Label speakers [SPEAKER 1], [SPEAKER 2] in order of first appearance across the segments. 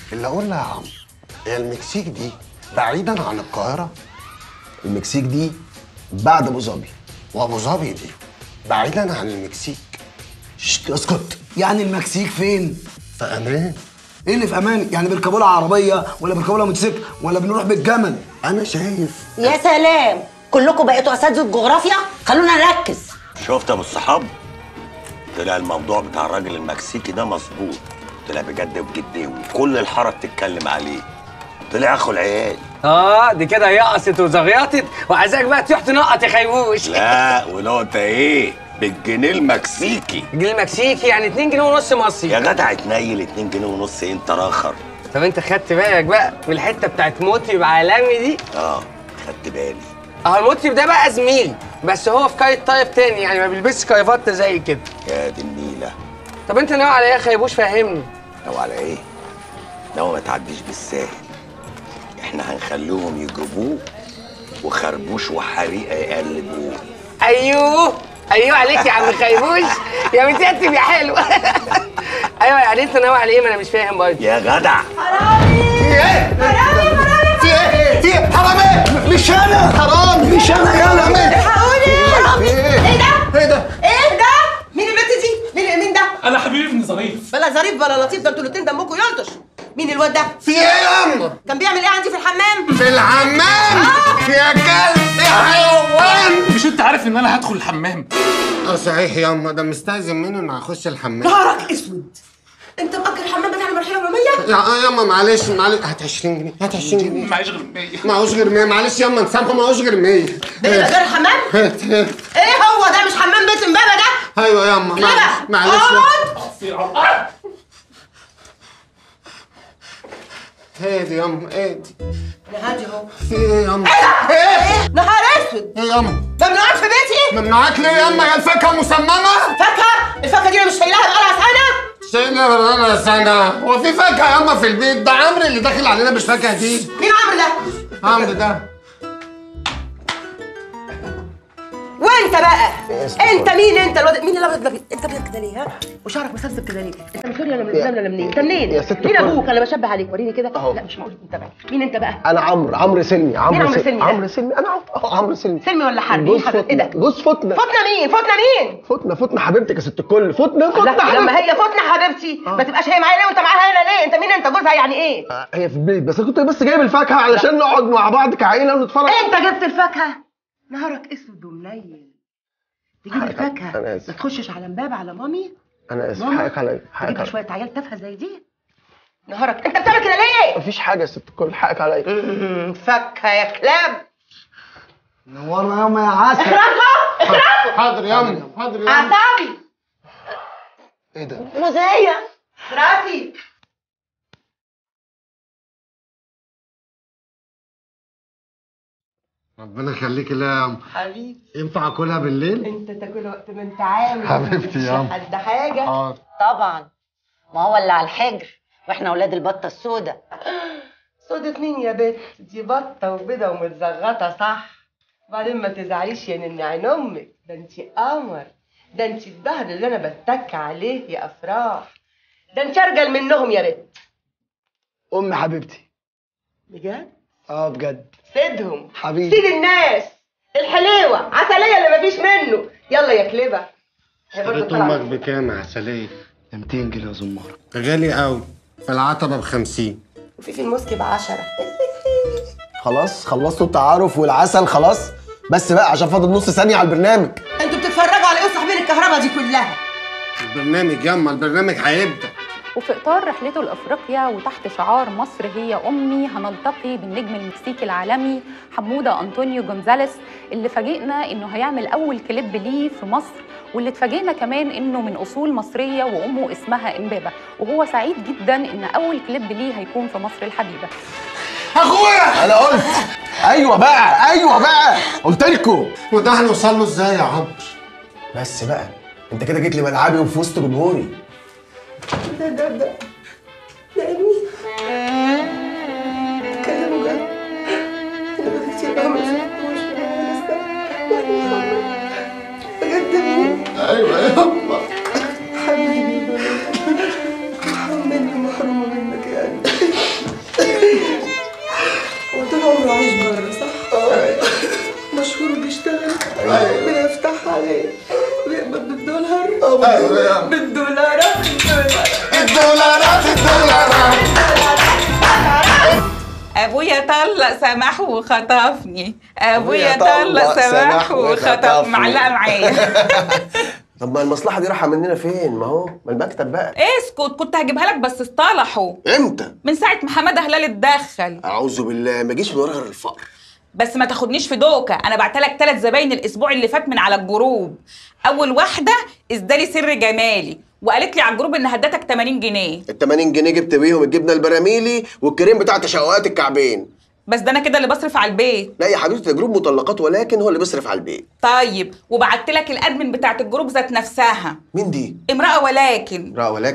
[SPEAKER 1] اللي اقول لها يا عم، هي المكسيك دي بعيدا عن القاهره؟
[SPEAKER 2] المكسيك دي بعد ابو ظبي.
[SPEAKER 1] وابو ظبي دي بعيدا عن المكسيك.
[SPEAKER 2] ششت اسكت. يعني المكسيك فين؟
[SPEAKER 1] في امان.
[SPEAKER 2] ايه اللي في امان؟ يعني بيركبوا لها عربيه ولا بيركبوا لها موتوسيكل ولا بنروح بالجمل؟
[SPEAKER 1] انا شايف.
[SPEAKER 3] يا سلام، كلكم بقيتوا اساتذه جغرافيا، خلونا نركز.
[SPEAKER 4] شفت يا ابو الصحاب؟ طلع الموضوع بتاع الراجل المكسيكي ده مظبوط، طلع بجد وبجديه وكل الحاره بتتكلم عليه، طلع اخو العيال.
[SPEAKER 5] دي كده يقصت وزغيطت وعايزاك بقى تروح تنقط يا خيبوش.
[SPEAKER 4] لا ونقطة ايه؟ بالجنيه المكسيكي.
[SPEAKER 5] الجنيه المكسيكي يعني 2 جنيه ونص مصري.
[SPEAKER 4] يا جدع اتنيل 2 جنيه ونص إيه انت راخر.
[SPEAKER 5] طب انت خدت بالك بقى من الحته بتاعت مطرب عالمي دي؟
[SPEAKER 4] خدت بالي.
[SPEAKER 5] المطرب ده بقى زميلي، بس هو في كايت طيب تاني، يعني ما بيلبسش كايفات زي كده.
[SPEAKER 4] يا دي النيله.
[SPEAKER 5] طب انت ناوي على ايه يا خيبوش؟ فهمني.
[SPEAKER 4] ناوي على ايه؟ ناوي ما تعديش بالساهل. احنا هنخليهم يجيبوه وخربوش وحريقه يقلبوه.
[SPEAKER 5] ايوه عليك يا عم خيبوش، يا متيتم يا حلو. ايوه يعني انت ناوي على ايه؟ ما انا مش فاهم برضه.
[SPEAKER 4] يا جدع
[SPEAKER 3] حرامي!
[SPEAKER 2] في ايه؟
[SPEAKER 3] حرامي!
[SPEAKER 2] في ايه؟ في ايه؟ حرامي! مش انا حرامي! مش انا يا حرامي!
[SPEAKER 3] حرامي! ايه ده؟
[SPEAKER 2] ايه ده؟
[SPEAKER 3] ايه ده؟ مين البنت دي؟ مين ده؟
[SPEAKER 6] انا حبيبي ابن ظريف.
[SPEAKER 3] بلا ظريف بلا لطيف، ده انتوا الاتنين دمكم يلطش. مين الواد ده؟
[SPEAKER 1] في ايه يا اما؟
[SPEAKER 3] كان بيعمل ايه عندي في الحمام؟
[SPEAKER 1] في الحمام؟ يا كلب يا حيوان!
[SPEAKER 6] مش انت عارف ان انا هدخل الحمام؟
[SPEAKER 1] صحيح يا اما، ده مستأذن مني انه هيخش الحمام.
[SPEAKER 3] نهارك اسود، انت مأجر الحمام بتاع المرحله العموميه؟
[SPEAKER 1] يا اما معلش هات 20 جنيه، هات 20 جنيه.
[SPEAKER 6] معيش غير 100.
[SPEAKER 1] معهوش غير 100. معلش يا اما نسامحه، معهوش غير 100.
[SPEAKER 3] ده ايجار الحمام؟
[SPEAKER 1] هات.
[SPEAKER 3] ايه هو ده؟ مش حمام بيت امبابه ده؟
[SPEAKER 1] ايوه يا اما معلش.
[SPEAKER 3] اقعد.
[SPEAKER 1] هادي يا اما هادي.
[SPEAKER 3] انا هادي اهو.
[SPEAKER 1] في ايه يا اما؟
[SPEAKER 3] ايه؟ نهار اسود،
[SPEAKER 1] ايه يا اما؟
[SPEAKER 3] ممنوعات في بيتي؟
[SPEAKER 1] ممنوعات ليه يا اما؟ يا الفاكهه مسممه؟
[SPEAKER 3] فاكهه؟ الفاكهه دي انا مش شايلاها بقالها سنه.
[SPEAKER 1] شايلها بقالها سنه؟ هو في فاكهه يا اما في البيت؟ ده عمرو اللي داخل علينا مش فاكهه دي.
[SPEAKER 3] مين عمرو ده؟
[SPEAKER 1] عمرو ده.
[SPEAKER 3] وانت بقى انت مين؟ انت الواد مين اللي ابيض؟ انت ابيض كده ليه؟ ها؟ وشعرك مسبسب كده ليه؟ انت من سوريا ولا من لبنان ولا منين؟ انت منين؟
[SPEAKER 2] يا ست
[SPEAKER 3] مين
[SPEAKER 2] الكل.
[SPEAKER 3] ابوك؟ انا بشبه عليك، وريني كده.
[SPEAKER 2] اهو.
[SPEAKER 3] لا مش معقول. انت بقى مين؟ انت بقى
[SPEAKER 2] انا عمرو سلمي.
[SPEAKER 3] مين عمرو سلمي ده؟
[SPEAKER 2] عمرو سلمي. انا عمرو سلمي.
[SPEAKER 3] سلمي ولا حربي؟
[SPEAKER 2] جوز
[SPEAKER 3] ايه ده؟
[SPEAKER 2] جوز فتنة.
[SPEAKER 3] فتنة مين؟
[SPEAKER 2] فتنة حبيبتك يا ست الكل. فتنة
[SPEAKER 3] لا، لما هي فتنة حبيبتي ما تبقاش هي معايا ليه وانت معاها هنا ليه؟ انت مين؟ انت جوزها يعني ايه؟
[SPEAKER 2] هي في البيت، بس انا كنت جايب الفاكهة علشان نقعد مع بعض كعيلة ونتفرج.
[SPEAKER 3] انت جبت الفاكهة؟ نهارك اسود ومنيل، تجيب الفاكهة
[SPEAKER 2] أنا آسف.
[SPEAKER 3] ما تخشش على امبابة على مامي.
[SPEAKER 2] انا اسف،
[SPEAKER 3] ماما،
[SPEAKER 2] حقك عليا.
[SPEAKER 3] تجيب شوية عيال تافهة زي دي. نهارك انت بتعمل كده ليه؟
[SPEAKER 2] مفيش حاجة يا ست الكل، حقك عليا.
[SPEAKER 3] فاكهة يا كلاب.
[SPEAKER 2] نورنا ياما يا عسل.
[SPEAKER 3] اخرسوا.
[SPEAKER 1] حاضر يا اما، حاضر يا اما.
[SPEAKER 3] اعصابي.
[SPEAKER 2] ايه ده؟
[SPEAKER 3] مذيع راسي.
[SPEAKER 1] ربنا يخليكي ليا يا اما.
[SPEAKER 3] حبيبي
[SPEAKER 1] ينفع اكلها بالليل؟
[SPEAKER 3] انت تاكلها وقت ما انت عاوز.
[SPEAKER 1] حبيبتي يا
[SPEAKER 3] مش حد حاجة.
[SPEAKER 1] حاضر.
[SPEAKER 3] طبعا، ما هو اللي على الحجر واحنا اولاد البطة السودة. سودة مين يا بت؟ دي بطة وبيضة ومتزغطة صح. وبعدين ما تزعليش يا نن عين امك، ده انت قمر، ده انت الظهر اللي انا بتك عليه يا افراح، ده انت ارجل منهم يا بت.
[SPEAKER 2] امي حبيبتي.
[SPEAKER 3] بجد؟
[SPEAKER 2] بجد.
[SPEAKER 3] سيدهم
[SPEAKER 2] حبيبي.
[SPEAKER 3] سيد الناس الحليوة عسلية اللي مفيش منه. يلا يا كلبة.
[SPEAKER 1] اشتريت امك بكام يا عسلية؟
[SPEAKER 2] 200 جنيه يا زمارة.
[SPEAKER 1] غالي قوي. في العتبة ب50.
[SPEAKER 3] وفي المسك ب10.
[SPEAKER 2] خلاص خلصتوا التعارف والعسل خلاص، بس بقى عشان فاضل نص ثانية على البرنامج.
[SPEAKER 3] انتوا بتتفرجوا على ايه صاحبين الكهرباء دي كلها؟
[SPEAKER 1] البرنامج ياما، البرنامج هيبدأ.
[SPEAKER 7] وفي إطار رحلته لأفريقيا وتحت شعار مصر هي أمي هنلتقي بالنجم المكسيكي العالمي حمودة أنطونيو جونزاليس، اللي فاجئنا إنه هيعمل أول كليب ليه في مصر، واللي اتفاجئنا كمان إنه من أصول مصرية وأمه اسمها إمبابة، وهو سعيد جدا إن أول كليب ليه هيكون في مصر الحبيبة.
[SPEAKER 1] اخويا
[SPEAKER 2] أنا قلت أيوه بقى قلت لكم.
[SPEAKER 1] وده هنوصل له ازاي يا عمرو؟
[SPEAKER 2] بس بقى أنت كده جيت لي ملعبي وفي وسط جمهوري.
[SPEAKER 3] ده ابني. اتكلموا جد. انا بقى كتير قوي ما شفتوش بجد ابني.
[SPEAKER 1] ايوه يا
[SPEAKER 3] حبيبي محروم مني، محرومه منك يعني. بالدولارات
[SPEAKER 8] ابويا طلق سمح وخطفني، ابويا طلق سمح وخطف. معلقه معايا.
[SPEAKER 2] طب ما المصلحه دي رايحه مننا فين؟ ما هو ما المكتب بقى.
[SPEAKER 8] اسكت، كنت هجيبها لك بس اصطلحوا.
[SPEAKER 2] امتى؟
[SPEAKER 8] من ساعه ما حماده هلال اتدخل.
[SPEAKER 2] اعوذ بالله، ما جيش من ورا غير الفقر.
[SPEAKER 8] بس ما تاخدنيش في دوكه، انا بعتلك 3 زباين الاسبوع اللي فات من على الجروب. اول واحده ازدالي سر جمالي وقالت لي على الجروب ان هدتك 80 جنيه.
[SPEAKER 2] ال 80 جنيه جبت بيهم الجبنه البراميلي والكريم بتاع تشوقات الكعبين.
[SPEAKER 8] بس ده انا كده اللي بصرف على البيت.
[SPEAKER 2] لا يا حبيبتي، ده جروب مطلقات ولكن هو اللي بيصرف على البيت.
[SPEAKER 8] طيب وبعتلك الادمن بتاعت الجروب ذات نفسها.
[SPEAKER 2] مين دي؟
[SPEAKER 8] امراه ولكن.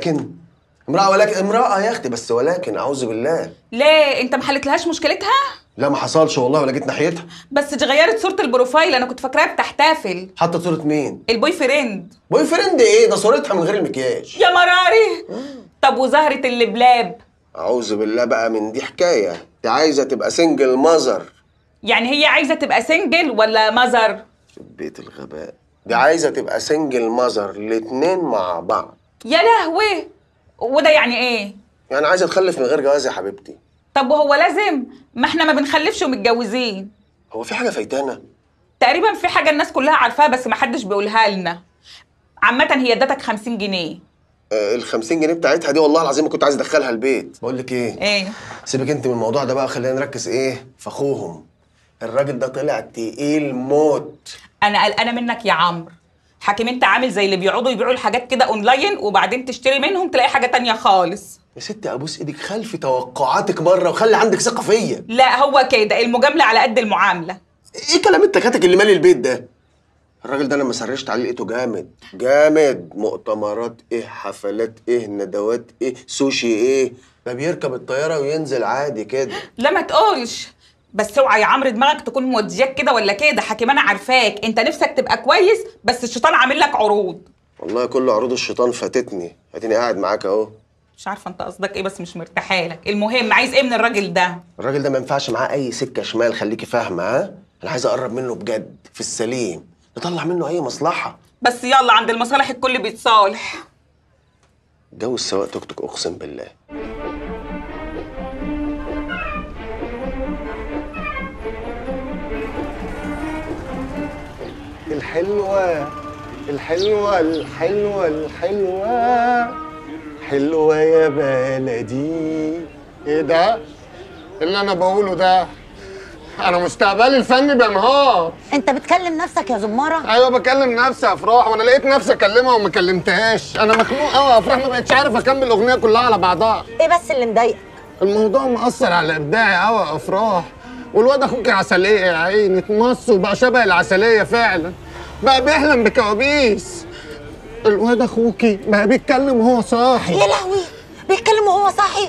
[SPEAKER 2] امرأة ولكن امرأة يا اختي، بس ولكن اعوذ بالله.
[SPEAKER 8] ليه؟ انت ما حلتلهاش مشكلتها؟
[SPEAKER 2] لا ما حصلش والله، ولا جيت ناحيتها.
[SPEAKER 8] بس دي غيرت صورة البروفايل، انا كنت فاكراها بتحتفل.
[SPEAKER 2] حتى صورة مين؟
[SPEAKER 8] البوي فريند.
[SPEAKER 2] بوي فريند ايه؟ ده صورتها من غير المكياج.
[SPEAKER 8] يا مراري. طب وزهرة اللبلاب؟
[SPEAKER 2] اعوذ بالله بقى من دي حكاية، دي عايزة تبقى سنجل مازر.
[SPEAKER 8] يعني هي عايزة تبقى سنجل ولا مازر؟
[SPEAKER 2] في بيت الغباء، دي عايزة تبقى سنجل مازر الاتنين مع بعض.
[SPEAKER 8] يا لهوي، وده يعني ايه؟
[SPEAKER 2] يعني عايزة تخلف من غير جواز يا حبيبتي.
[SPEAKER 8] طب وهو لازم؟ ما احنا ما بنخلفش ومتجوزين.
[SPEAKER 2] هو في حاجة فايتانا؟
[SPEAKER 8] تقريبا في حاجة الناس كلها عارفاها بس ما حدش بيقولها لنا. عامة هي ادتك 50 جنيه.
[SPEAKER 2] ال 50 جنيه بتاعتها دي والله العظيم ما كنت عايز ادخلها البيت. بقول لك ايه؟ سيبك انت من الموضوع ده بقى، خلينا نركز في اخوهم. الراجل ده طلع تقيل موت.
[SPEAKER 8] انا قلقانه منك يا عمرو. حكيم انت عامل زي اللي بيقعدوا يبيعوا الحاجات كده اونلاين وبعدين تشتري منهم تلاقي حاجه تانية خالص.
[SPEAKER 2] يا ستي ابوس ايدك، خلفي توقعاتك بره وخلي عندك ثقه فيا.
[SPEAKER 8] لا هو كده، المجامله على قد المعامله.
[SPEAKER 2] ايه كلام التكاتك اللي مالي البيت ده؟ الراجل ده انا لما سرشت عليه لقيته جامد. مؤتمرات ايه، حفلات ايه، ندوات ايه، سوشي ايه، ده بيركب الطياره وينزل عادي كده.
[SPEAKER 8] لا ما تقولش، بس اوعى يا عمرو دماغك تكون مودياك كده ولا كده. حكيم انا عارفاك، انت نفسك تبقى كويس بس الشيطان عامل لك عروض.
[SPEAKER 2] والله كل عروض الشيطان فاتتني، اديني قاعد معاك اهو.
[SPEAKER 8] مش عارفه انت قصدك ايه بس مش مرتاحه لك. المهم عايز ايه من الراجل ده؟
[SPEAKER 2] الراجل ده ما ينفعش معاه اي سكه شمال، خليكي فاهمه. ها انا عايز اقرب منه بجد في السليم، نطلع منه اي مصلحه.
[SPEAKER 8] بس يلا عند المصالح الكل بيتصالح.
[SPEAKER 2] جو السواق توك توك اقسم بالله. الحلوة الحلوة الحلوة الحلوة حلوة يا بلدي.
[SPEAKER 1] ايه ده؟ اللي انا بقوله ده؟ انا مستقبلي الفني بينهار.
[SPEAKER 9] انت بتكلم نفسك يا زماره؟
[SPEAKER 1] ايوه بكلم نفسي يا افراح، وانا لقيت نفسي اكلمها وما كلمتهاش. انا مخنوق قوي يا افراح، ما بقتش عارف اكمل الاغنيه كلها على بعضها.
[SPEAKER 9] ايه بس اللي مضايقك؟
[SPEAKER 1] الموضوع مأثر على ابداعي قوي يا افراح. والواد اخوك عسليه يا عيني، اتمص وبقى شبه العسليه فعلا، بقى بيحلم بكوابيس. الواد اخوكي بقى بيتكلم وهو صاحي.
[SPEAKER 9] يا لهوي، بيتكلم وهو صاحي؟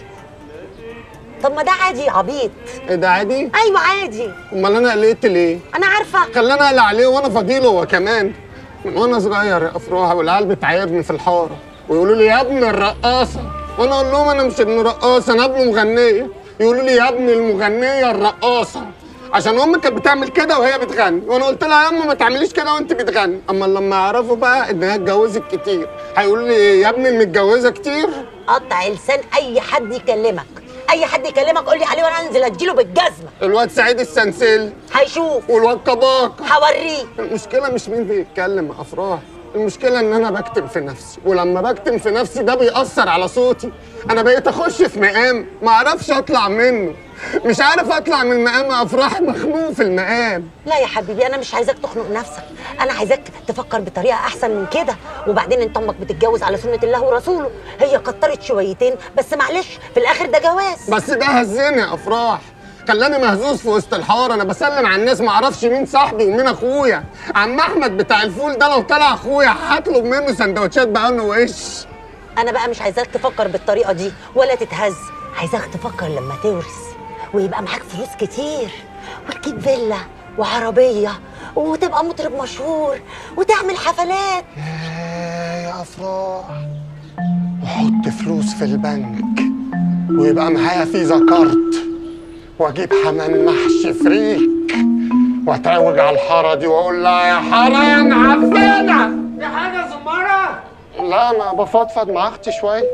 [SPEAKER 9] طب ما ده عادي يا عبيط.
[SPEAKER 1] ايه ده عادي؟
[SPEAKER 9] ايوه عادي.
[SPEAKER 1] امال انا قلقت ليه؟
[SPEAKER 9] انا عارفه.
[SPEAKER 1] خلاني اقلق عليه وانا فضيله هو كمان. من وانا صغير يا افراح والعيال بتعايرني في الحاره ويقولوا لي يا ابن الرقاصه، وانا اقول لهم انا مش ابن رقاصه، انا ابن مغنيه. يقولوا لي يا ابن المغنيه الرقاصه، عشان امي كانت بتعمل كده وهي بتغني، وانا قلت لها يا امي ما تعمليش كده وانت بتغني. اما لما يعرفوا بقى ان هي اتجوزت كتير هيقولوا لي يا ابني متجوزه كتير.
[SPEAKER 9] قطع لسان اي حد يكلمك، اي حد يكلمك قول لي عليه وانا انزل اديله بالجزمه.
[SPEAKER 1] الواد سعيد السنسل
[SPEAKER 9] هيشوف،
[SPEAKER 1] والواد كباك
[SPEAKER 9] هوريه.
[SPEAKER 1] المشكله مش مين بيتكلم يا افراح، المشكله ان انا بكتم في نفسي، ولما بكتم في نفسي ده بيأثر على صوتي. انا بقيت اخش في مقام ما اعرفش اطلع منه، مش عارف اطلع من المقام يا افراح، مخنوق في المقام.
[SPEAKER 9] لا يا حبيبي انا مش عايزاك تخنق نفسك، انا عايزاك تفكر بطريقه احسن من كده. وبعدين انت امك بتتجوز على سنه الله ورسوله، هي كترت شويتين بس معلش في الاخر ده جواز.
[SPEAKER 1] بس ده هزني يا افراح، خلاني مهزوز في وسط الحاره. انا بسلم على الناس ما اعرفش مين صاحبي ومين اخويا. عم احمد بتاع الفول ده لو طلع اخويا هطلب منه سندوتشات بقى وش.
[SPEAKER 9] انا بقى مش عايزاك تفكر بالطريقه دي ولا تتهز، عايزاك تفكر لما تورث ويبقى معاك فلوس كتير وتجيب فيلا وعربيه وتبقى مطرب مشهور وتعمل حفلات.
[SPEAKER 1] يا افراح، واحط فلوس في البنك ويبقى معايا فيزا كارت واجيب حمام محشي فريك واتعوج على الحاره دي واقول لها يا حاره يا معفنه.
[SPEAKER 5] في حاجه يا زماره؟
[SPEAKER 1] لا انا بفضفض مع اختي شويه.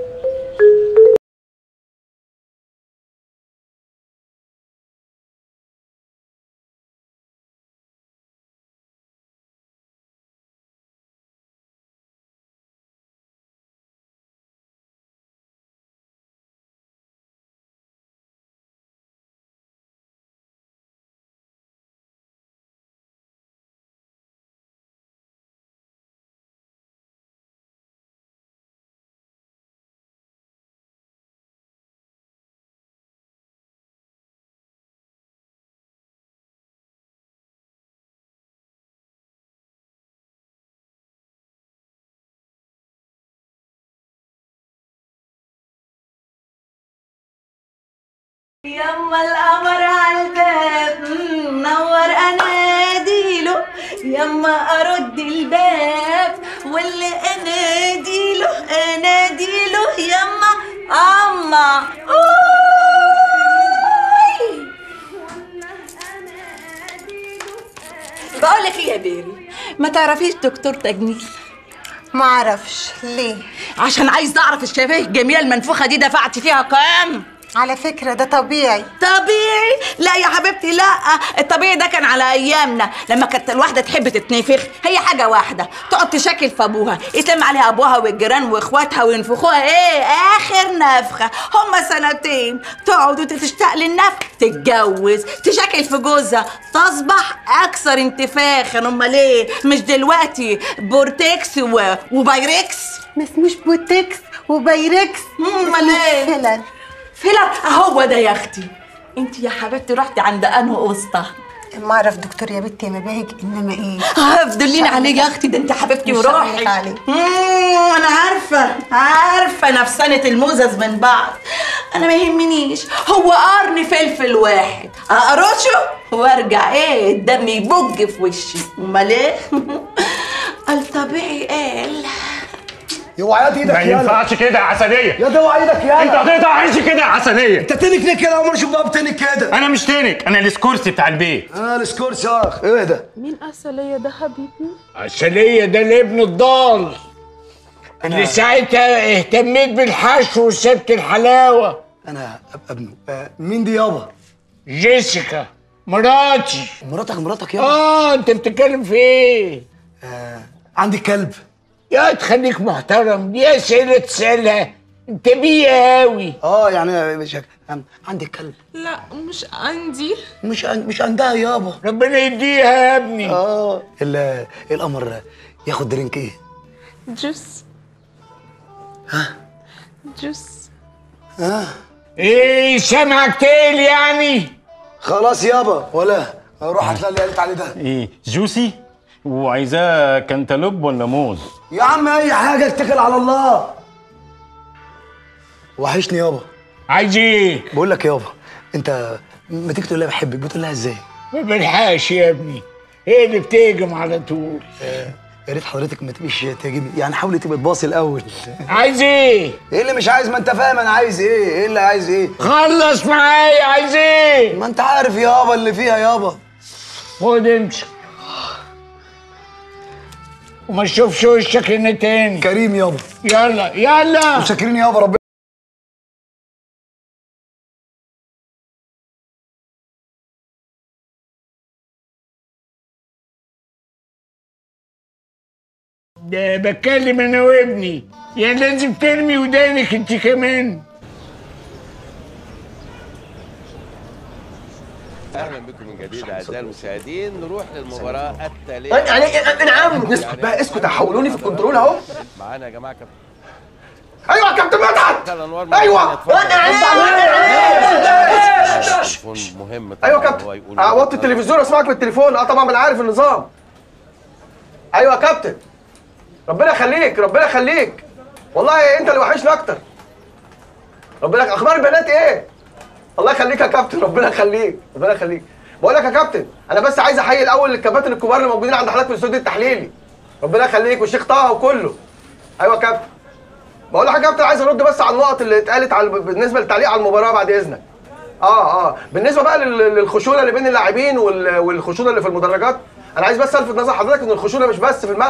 [SPEAKER 10] يما القمر عالباب منور اناديله، يما ارد الباب واللي اناديله يما اما بقول لك ايه يا بيري، ما تعرفيش دكتور تجميل؟
[SPEAKER 11] ما اعرفش. ليه؟
[SPEAKER 10] عشان عايز اعرف الشفايف الجميله المنفوخه دي دفعتي فيها كام؟
[SPEAKER 11] على فكرة ده طبيعي.
[SPEAKER 10] طبيعي؟ لا يا حبيبتي لا، الطبيعي ده كان على ايامنا لما كانت الواحده تحب تتنفخ، هي حاجه واحده تقعد تشكل في ابوها، يتلم عليها ابوها والجيران واخواتها وينفخوها ايه اخر نفخه، هما سنتين تقعد وتشتاق للنفخ، تتجوز تشكل في جوزها تصبح اكثر انتفاخا. امال ايه؟ مش دلوقتي بورتكس وبايركس؟
[SPEAKER 11] ما اسموش بوتكس وبايركس،
[SPEAKER 10] امال ايه؟
[SPEAKER 11] فيلر.
[SPEAKER 10] فيلر هو ده يا اختي. انت يا حبيبتي رحتي عند انه قسطه؟
[SPEAKER 11] ما اعرف دكتور يا بنتي يا مباهج، انما ايه؟
[SPEAKER 10] هفضليني عليك يا اختي، ده انت حبيبتي وروحي. انا عارفه نفسنه الموزز من بعض. انا ما يهمنيش، هو قرن فلفل واحد اقرشه وارجع ايه الدم يبج في وشي. امال ايه؟ الطبيعي قال
[SPEAKER 12] اوعى ايدك
[SPEAKER 1] ما ينفعش كده يا عسليه.
[SPEAKER 12] يا ده اوعى ايدك يا
[SPEAKER 1] انت هتقطع عيشي كده يا عسليه.
[SPEAKER 12] انت تنك ليه كده؟ عمر شوف بقى بتنك كده.
[SPEAKER 1] انا مش تنك، انا الاسكورسي بتاع البيت.
[SPEAKER 12] الاسكورسي اخ. ايه ده؟
[SPEAKER 13] مين عسليه ده حبيبي؟
[SPEAKER 14] عسليه ده الابن الضال اللي ساعتها اهتميت بالحشو وسبت الحلاوه.
[SPEAKER 12] انا ابنه. مين دي يابا؟
[SPEAKER 14] جيسيكا مراتي.
[SPEAKER 12] مراتك يابا؟
[SPEAKER 14] انت بتتكلم في ايه؟
[SPEAKER 12] عندي كلب.
[SPEAKER 14] يا تخليك محترم، دي اسئله تسالها انت بيه قوي.
[SPEAKER 12] يعني مش عندي كلب.
[SPEAKER 13] لا مش عندي.
[SPEAKER 12] مش عندها يابا.
[SPEAKER 14] ربنا يديها يا ابني.
[SPEAKER 12] القمر ياخد درينك ايه؟
[SPEAKER 13] جوس. جوس.
[SPEAKER 14] ايه سامعك تقل يعني؟
[SPEAKER 12] خلاص يابا، ولا روح هتلاقي اللي قالت عليه ده.
[SPEAKER 15] ايه جوسي؟ وعايزاه كانتالوب ولا موز؟
[SPEAKER 12] يا عم اي حاجه، اتكل على الله. وحشني يابا.
[SPEAKER 14] عايز ايه؟
[SPEAKER 12] بقول لك يابا، انت ما تيجي تقول لها بحبك بتقول لها ازاي؟
[SPEAKER 14] ما بلحقش يا ابني، هي اللي بتهجم على طول.
[SPEAKER 12] يا ريت حضرتك ما تبقيش تهاجمي، يعني حاولي تبقي تباصي الاول.
[SPEAKER 14] عايز ايه؟
[SPEAKER 12] ايه اللي مش عايز؟ ما انت فاهم انا عايز ايه؟ ايه اللي عايز ايه؟
[SPEAKER 14] خلص معايا، عايز ايه؟
[SPEAKER 12] ما انت عارف يابا اللي فيها يابا.
[SPEAKER 14] خد امشي وما تشوفش وشك هنا تاني.
[SPEAKER 12] كريم يابا.
[SPEAKER 14] يلا
[SPEAKER 12] متشكرين يابا. ربنا
[SPEAKER 14] ده بتكلم انا وابني، يعني لازم ترمي ودانك انت كمان.
[SPEAKER 16] اهلا بكم من جديد اعزائي المشاهدين. نروح للمباراه التاليه.
[SPEAKER 12] يعني نعم اسكت بقى، اسكت. هحولوني في الكنترول اهو.
[SPEAKER 16] معانا يا جماعه كابتن.
[SPEAKER 12] ايوه يا كابتن مدحت. ايوه
[SPEAKER 16] تليفون مهم.
[SPEAKER 12] ايوه يا كابتن. وطي التلفزيون اسمعك من التليفون. طبعا انا عارف النظام. ايوه يا كابتن. ربنا يخليك ربنا يخليك، والله انت اللي وحشني اكتر. ربنا اخبار البنات ايه؟ الله يخليك يا كابتن. ربنا يخليك ربنا يخليك. بقول لك يا كابتن، انا بس عايز احيي الاول الكباتن الكبار اللي موجودين عند حضرتك في الاستوديو التحليلي. ربنا يخليك، والشيخ طه وكله. ايوه يا كابتن. بقول لك يا كابتن، عايز ارد بس على النقط اللي اتقالت بالنسبه للتعليق على المباراه بعد اذنك. بالنسبه بقى للخشونه اللي بين اللاعبين والخشونه اللي في المدرجات، انا عايز بس الفت نظر حضرتك ان الخشونه مش بس في الملعب،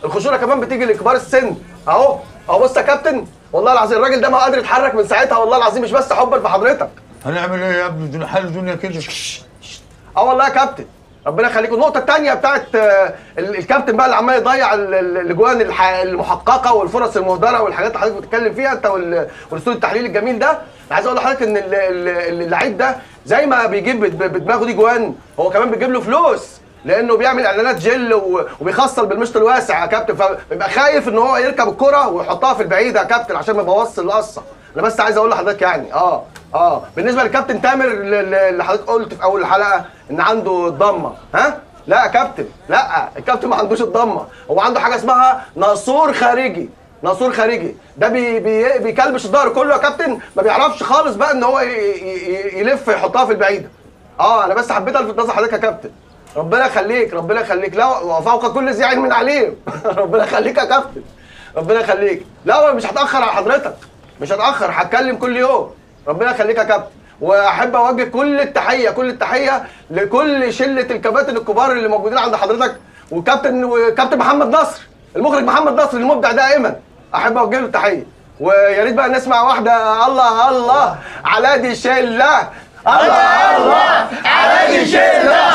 [SPEAKER 12] الخشونه كمان بتيجي لكبار السن. اهو بص يا كابتن، والله العظيم الراجل ده ما قادر يتحرك من ساعتها، والله العظيم مش بس حبا في حضرتك.
[SPEAKER 14] هنعمل ايه يا ابني؟ دي حال الدنيا كده.
[SPEAKER 12] والله يا كابتن ربنا يخليكم. النقطة الثانية بتاعت الكابتن بقى اللي عمال يضيع الاجوان المحققة والفرص المهدرة والحاجات اللي حضرتك بتتكلم فيها انت والاستوديو التحليلي الجميل ده. انا عايز اقول لحضرتك ان اللعيب ده زي ما بيجيب بدماغه دي جوان، هو كمان بيجيب له فلوس، لانه بيعمل اعلانات جل وبيخصل بالمشط الواسع يا كابتن، فبيبقى خايف ان هو يركب الكرة ويحطها في البعيدة يا كابتن عشان ما يبوظش القصة. انا بس عايز اقول لحضرتك يعني بالنسبه للكابتن تامر اللي حضرتك قلت في اول الحلقه ان عنده الضمه، لا يا كابتن، لا الكابتن ما عندوش الضمه، هو عنده حاجه اسمها ناسور خارجي. ناسور خارجي ده بيكلبش الظهر كله يا كابتن، ما بيعرفش خالص بقى ان هو يلف يحطها في البعيده. انا بس حبيت الفت نظر حضرتك يا كابتن. ربنا يخليك ربنا يخليك، لا وفوق كل ذي علم عليم. ربنا يخليك يا كابتن، ربنا يخليك. لا مش هتاخر على حضرتك، مش هتاخر، هتكلم كل يوم. ربنا يخليك يا كابتن. واحب اوجه كل التحيه لكل شله الكباتن الكبار اللي موجودين عند حضرتك، وكابتن محمد نصر، المخرج محمد نصر المبدع دائما، احب اوجه له التحيه. ويا ريت بقى نسمع واحده الله على دي شله، الله على دي شله.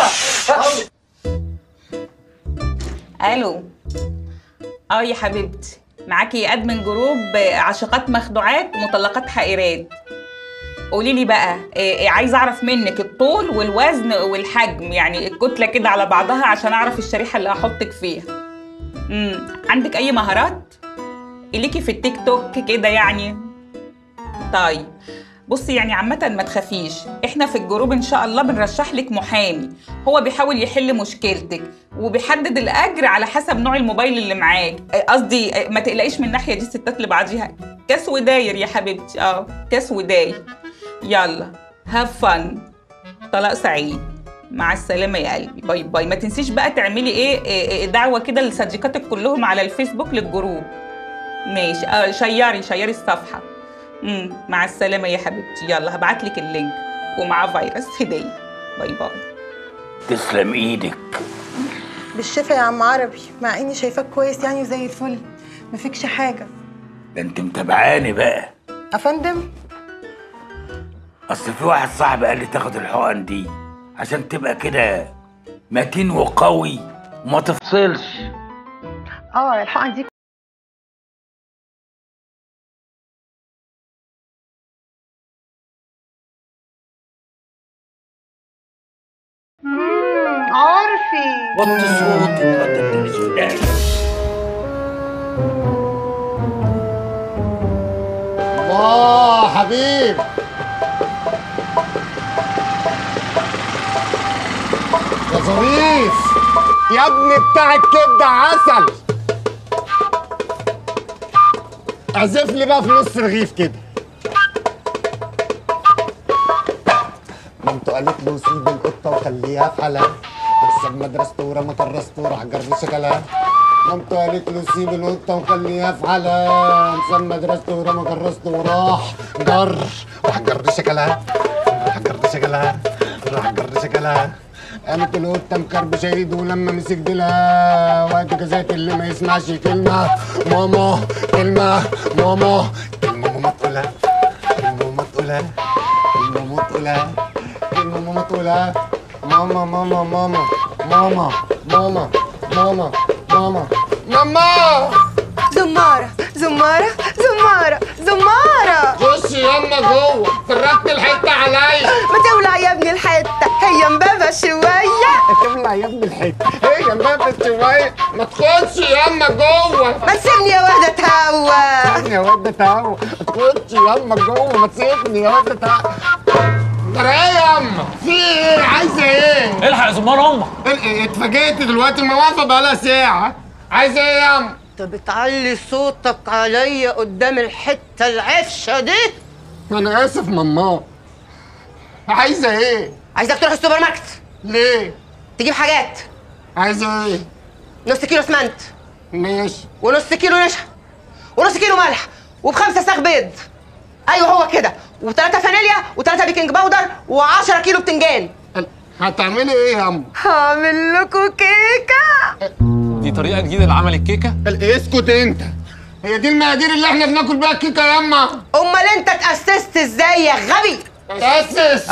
[SPEAKER 8] الو يا حبيبتي، معاكي ادمن جروب عاشقات مخدوعات مطلقات حائرات. قولي لي بقى عايزه اعرف منك الطول والوزن والحجم، يعني الكتله كده على بعضها عشان اعرف الشريحه اللي هحطك فيها. عندك اي مهارات ليكي في التيك توك كده يعني؟ طيب بصي يعني عامة ما تخافيش، احنا في الجروب ان شاء الله بنرشح لك محامي، هو بيحاول يحل مشكلتك وبيحدد الاجر على حسب نوع الموبايل اللي معاك. قصدي ما تقلقيش من الناحية دي، الستات لبعضيها كاس وداير يا حبيبتي. كاس وداير. يلا هاف فن، طلاق سعيد، مع السلامة يا قلبي، باي باي. ما تنسيش بقى تعملي دعوة كده لصديقاتك كلهم على الفيسبوك للجروب. ماشي. شيري الصفحة. مع السلامة يا حبيبتي. يلا هبعتلك اللينك ومعاه فيروس هدية. باي باي.
[SPEAKER 14] تسلم ايدك.
[SPEAKER 11] بالشفا يا عم عربي، مع اني شايفاك كويس يعني وزي الفل، ما فيكش حاجه.
[SPEAKER 14] ده انت متابعاني بقى.
[SPEAKER 11] افندم؟
[SPEAKER 14] اصل في واحد صاحبي قال لي تاخد الحقن دي عشان تبقى كده متين وقوي وما تفصلش.
[SPEAKER 11] الحقن دي عارفي.
[SPEAKER 14] وطي صوتك وطي التلفزيون.
[SPEAKER 1] الله حبيب. يا ظريف يا ابني بتاع الكبده عسل، اعزف لي بقى في نص رغيف كده. مامته قالت له سيب القطه وخليها في حالها، احسن مدرسته ورمى كرسته راح جرب شكلها. مامته قالت له سيب القطه وخليها في حالها، احسن مدرسته ورمى كرسته وراح جر شكلها. قامت القطه مكربشه ايده ولما مسك ديلها، وقت جزات اللي ما يسمعش كلمه ماما، كلمه ماما تقولها، ماما تقولها، ماما ماما ماما ماما ماما ماما ماما ماما. زمارة خشي ياما جوه، فرقت الحته عليا.
[SPEAKER 11] ما تولع يا ابني الحته، هي مبابه شويه.
[SPEAKER 1] تولع يا ابني الحته، هي مبابه شويه. ما تخشي ياما جوه.
[SPEAKER 11] ما تسيبني يا واد اتهوى.
[SPEAKER 1] تخشي ياما جوه، ما تسيبني يا واد اتهوى. ترى ايه ياما؟ في ايه؟ عايزه ايه؟
[SPEAKER 15] الحق يا زمار امك.
[SPEAKER 1] اتفاجئت دلوقتي، ما واقفه بقالها ساعه. عايزه ايه ياما؟
[SPEAKER 3] انت بتعلي صوتك عليا قدام الحته العفشه دي.
[SPEAKER 1] انا اسف ماما. عايزه ايه؟
[SPEAKER 3] عايزك تروح السوبر ماركت.
[SPEAKER 1] ليه؟
[SPEAKER 3] تجيب حاجات.
[SPEAKER 1] عايزه ايه؟
[SPEAKER 3] نص كيلو اسمنت.
[SPEAKER 1] ماشي.
[SPEAKER 3] ونص كيلو نشا. ونص كيلو ملح. وب5 ساغ بيض. ايوه هو كده. و3 فانيليا و3 بيكنج باودر و10 كيلو بتنجان.
[SPEAKER 1] هتعملي ايه يا عم؟
[SPEAKER 11] هعمل لكم كيكه.
[SPEAKER 6] دي طريقه جديده لعمل الكيكه؟
[SPEAKER 1] اسكت انت. هي دي المقادير اللي احنا بناكل بيها الكيكه ياما؟
[SPEAKER 3] امال انت اتاسست ازاي يا غبي؟
[SPEAKER 1] اتاسس؟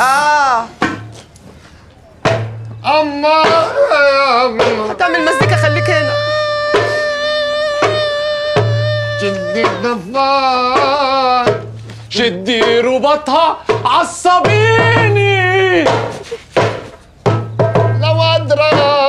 [SPEAKER 1] اما
[SPEAKER 11] هتعمل مزيكا، خليك هنا.
[SPEAKER 1] شدي الضفار،
[SPEAKER 6] شدي رباطها، عصبيني
[SPEAKER 1] لو ادرى